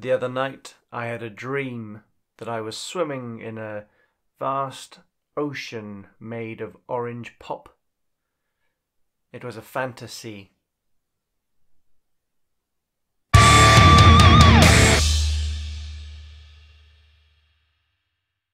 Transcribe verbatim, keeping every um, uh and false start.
The other night I had a dream that I was swimming in a vast ocean made of orange pop. It was a fantasy,